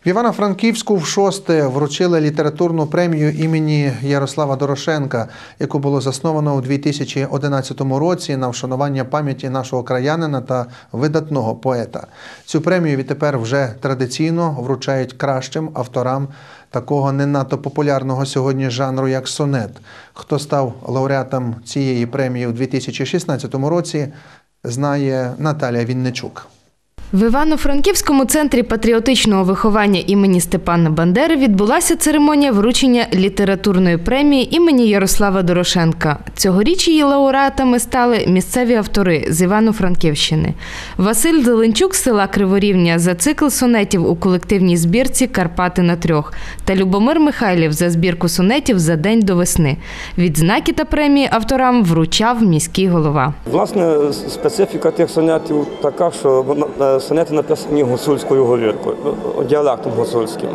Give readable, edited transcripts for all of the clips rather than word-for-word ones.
В Івано-Франківську вшосте вручили літературну премію імені Ярослава Дорошенка, яку було засновано у 2011 році на вшанування пам'яті нашого краянина та видатного поета. Цю премію відтепер вже традиційно вручають кращим авторам такого не надто популярного сьогодні жанру, як сонет. Хто став лауреатом цієї премії у 2016 році, знає Наталія Вінничук. В Івано-Франківському центрі патріотичного виховання імені Степана Бандери відбулася церемонія вручення літературної премії імені Ярослава Дорошенка. Цьогоріч її лауреатами стали місцеві автори з Івано-Франківщини. Василь Зеленчук з села Криворівня за цикл сонетів у колективній збірці «Карпати на трьох» та Любомир Михайлів за збірку сонетів «За день до весни». Відзнаки та премії авторам вручав міський голова. Власне, специфіка тих сонетів така, що сонети написані гуцульською говіркою, діалектом гуцульським.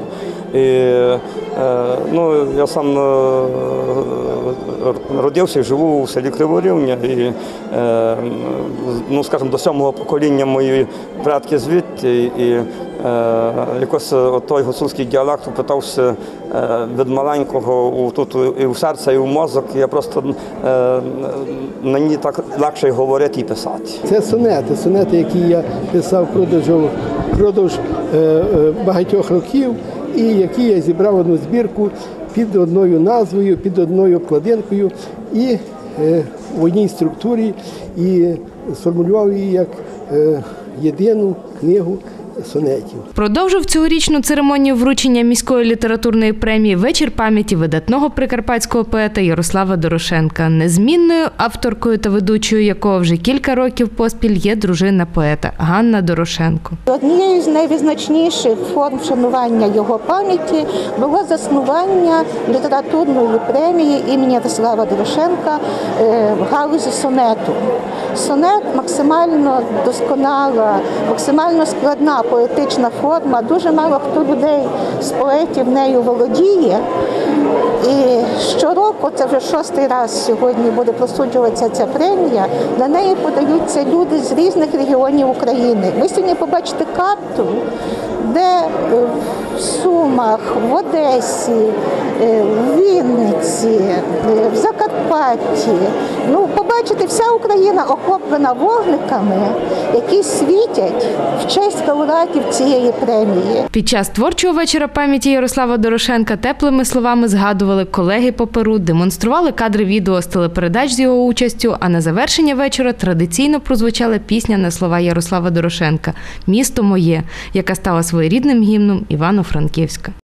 Я сам родився і живу у селі Криворівня. І, скажімо, до 7-го покоління мої предки звідти. І якось той гуцульський діалект попитався від маленького тут і в серце, і в мозок. Я просто мені так легше говорити і писати. Це сонети, які я писав впродовж багатьох років, і які я зібрав одну збірку під одною назвою, під одною обкладинкою і в одній структурі, і сформулював її як єдину книгу сонетів. Продовжив цьогорічну церемонію вручення міської літературної премії вечір пам'яті видатного прикарпатського поета Ярослава Дорошенка, незмінною авторкою та ведучою якого вже кілька років поспіль є дружина поета Ганна Дорошенко. Однією з найвизначніших форм вшанування його пам'яті було заснування літературної премії імені Ярослава Дорошенка в галузі сонету. Сонет максимально досконала, максимально складна поетична форма. Дуже мало хто людей з поетів нею володіє. І щороку, це вже 6-й раз сьогодні буде присуджуватися ця премія, на неї подаються люди з різних регіонів України. Ви сьогодні побачите карту, де в Сумах, в Одесі, в Вінниці, в Закарпатті. Побачите, вся Україна охоплена вогниками, які світять в честь лауреатів цієї премії. Під час творчого вечора пам'яті Ярослава Дорошенка теплими словами згадували колеги по Перу, демонстрували кадри відео з телепередач з його участю, а на завершення вечора традиційно прозвучала пісня на слова Ярослава Дорошенка «Місто моє», яка стала своєрідним гімном Івано-Франківська.